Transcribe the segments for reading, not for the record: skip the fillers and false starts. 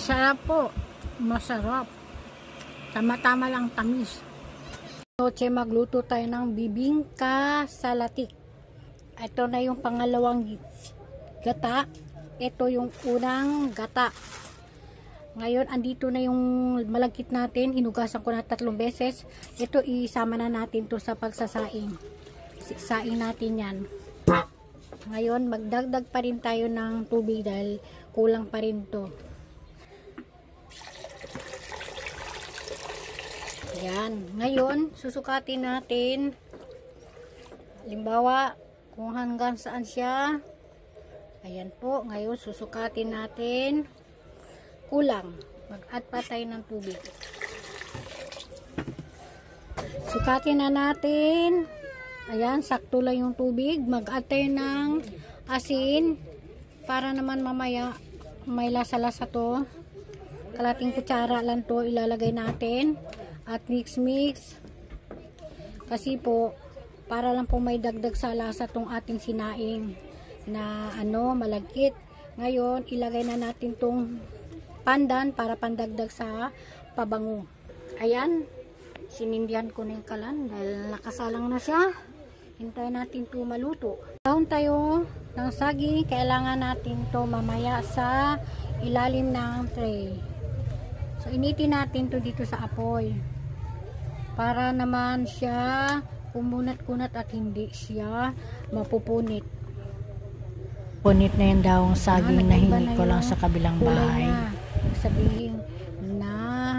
Masarap po. Masarap. Tama-tama lang tamis. Noche magluto tayo ng bibingka sa latik. Ito na yung pangalawang gata. Ito yung unang gata. Ngayon, andito na yung malagkit natin. Hinugasan ko na 3 beses. Ito, isama na natin to sa pagsasaing. Saing natin yan. Ngayon, magdagdag pa rin tayo ng tubig dahil kulang pa rin to. Yan. Ngayon, susukatin natin. Halimbawa, kung hanggang saan siya. Ayan po. Ngayon, susukatin natin. Kulang. Mag-add pa tayo ng tubig. Sukatin na natin. Ayan, sakto lang yung tubig. Mag-add tayo ng asin. Para naman mamaya may lasa-lasa to. Kalating kutsara lang to ilalagay natin. At mix. Kasi po, para lang po may dagdag sa lasa tong ating sinaing na malagkit. Ngayon, ilagay na natin tong pandan para pandagdag sa pabango. Ayan, sinindihan ko na yung kalan dahil nakasalang na siya. Hintayin natin to maluto. Dahon tayo ng saging, kailangan natin to mamaya sa ilalim ng tray. So, initin natin to dito sa apoy. Para naman siya kumunat-kunat at hindi siya mapupunit. Punit na yung daong saging na hingi ko lang sa kabilang bahay. Sabihin na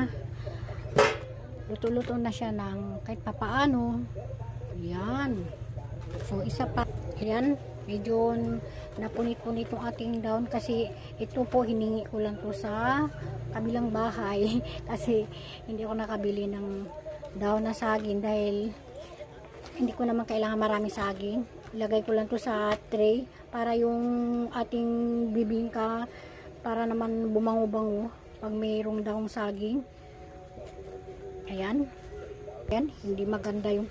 luto-luto na siya ng kahit papaano. Yan. So, isa pa. Yan. Medyo napunit-punit yung ating daon kasi ito po hiningi ko lang to sa kabilang bahay kasi hindi ako nakabili ng daon na saging dahil hindi ko naman kailangan marami saging. Ilagay ko lang to sa tray para yung ating bibingka para naman bumango-bango pag mayroong daong saging. Ayan. Ayan. Hindi maganda yung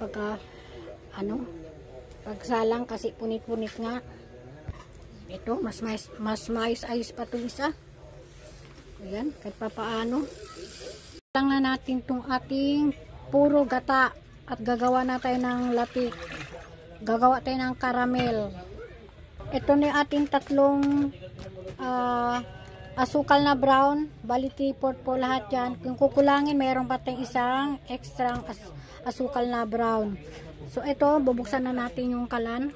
pagsalang kasi punit-punit nga. Ito, mas mais-ayos pa itong isa. Ayan, kahit pa paano. Lang na natin itong ating puro gata at gagawa na tayo ng latik. Gagawa tayo ng caramel. Ito na yung ating 3 asukal na brown. Bali 3/4 po lahat yan. Kung kukulangin, mayroon pa tayong isang extra asukal na brown. So ito, bubuksan na natin yung kalan.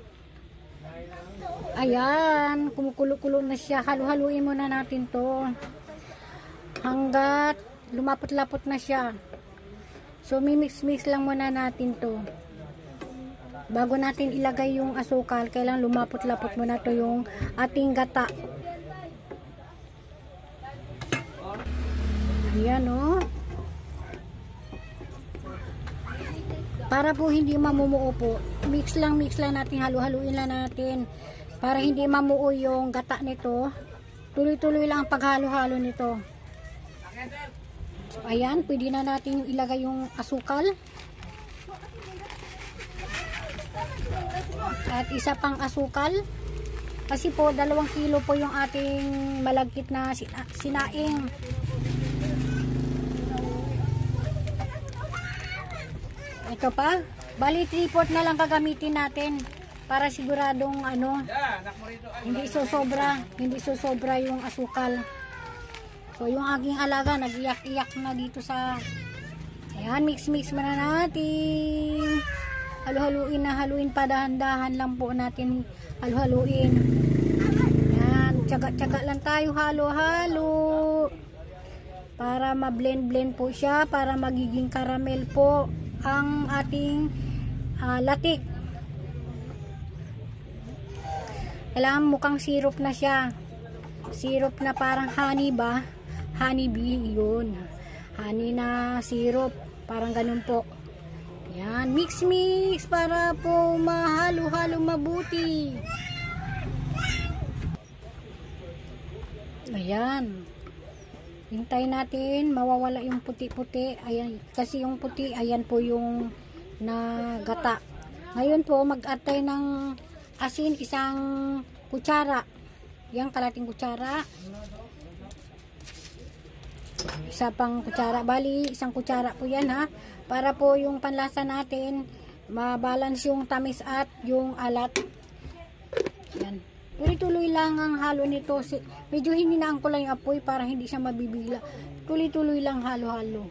Ayan, kumukulo-kulo na siya. Halu-haluin muna natin to hanggat lumapot-lapot na siya. So mimix-mix lang muna natin to. Bago natin ilagay yung asukal, kailangan lumapot-lapot muna to yung ating gata. Ayan o. Para po hindi mamumuo po, mix lang natin, halu-haluin lang natin para hindi mamuo yung gata nito. Tuloy-tuloy lang ang paghalo-halo nito. So, ayan, pwede na natin ilagay yung asukal. At isa pang asukal. Kasi po, 2 kilo po yung ating malagkit na sinaing. Ito pa. Bali 3/4 na lang gagamitin natin para siguradong hindi sosobra yung asukal. So yung aking alaga nag-iyak-iyak na dito sa ayan, mix muna natin. Haluin pa, dahan-dahan lang po natin haluin. Ayan, tiyaga lang tayo halo para ma-blend po siya, para magiging caramel po ang ating latik. Kailangan mukhang syrup na siya. Syrup na parang honey ba? Honey bee, yun. Honey na syrup. Parang ganun po. Yan. Mix para po mahalo-halo mabuti. Ayan. Hintayin natin. Mawawala yung puti-puti. Ayan. Kasi yung puti, ayan po yung nagata. Ngayon po, mag-add tayo ng asin, 1 kutsara. Yan, kalating kutsara. Isa pang kutsara. Bali, isang kutsara po yan ha. Para po yung panlasa natin, mabalance yung tamis at yung alat. Yan. Tuloy-tuloy lang ang halo nito. Medyo hininaan ko lang yung apoy para hindi siya mabibigla. Tuloy-tuloy lang halo-halo.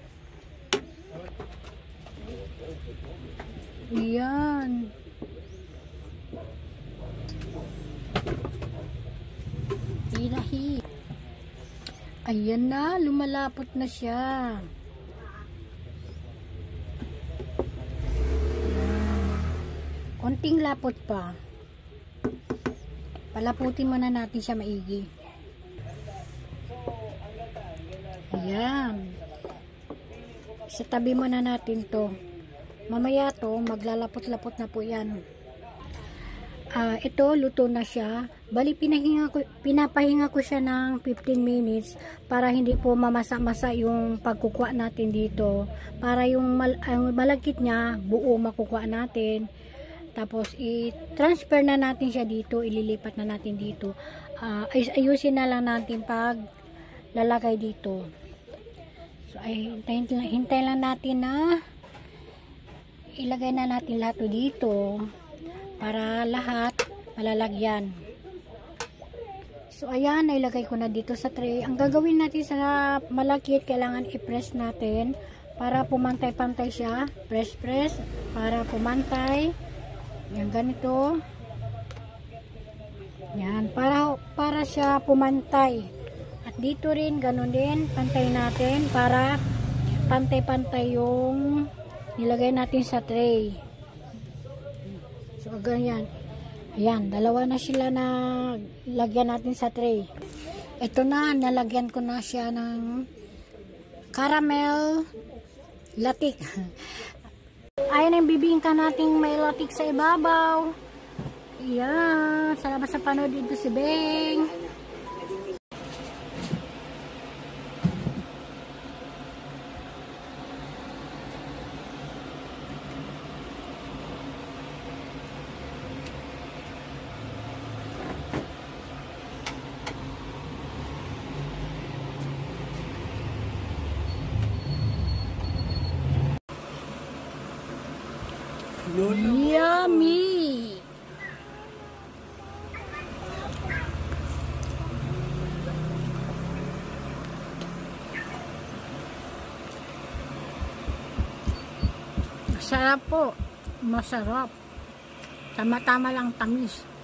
Yan. Hinahi. Ayan na, lumalapot na siya. Konting lapot pa. Palaputin muna natin siya maigi. Ayan. Sa tabi muna natin to. Mamaya to, maglalapot-lapot na po yan. Ito, luto na siya. Bali, pinapahinga ko siya ng 15 minutes para hindi po mamasa-masa yung pagkukuha natin dito. Para yung malagkit niya, buo makukuha natin. Tapos, i-transfer na natin siya dito. Ililipat na natin dito. Ayusin na lang natin pag lalagay dito. So, hintayin lang natin na ilagay na natin lahat dito. Para lahat malalagyan. So ayan, nailagay ko na dito sa tray. Ang gagawin natin sa malagkit, kailangan i-press natin para pumantay-pantay siya. Press para pumantay. Yan, ganito. Yan, para siya pumantay. At dito rin, ganun din, pantay natin para pantay-pantay yung nilagay natin sa tray. So, ganyan. Ayan, dalawa na sila na lagyan natin sa tray. Ito na, nalagyan ko na siya ng caramel latik. Ayan ang bibingka nating may latik sa ibabaw. Ayan, salamat sa panood dito si Beng. Yummy! Masarap po. Masarap. Tama-tama lang tamis.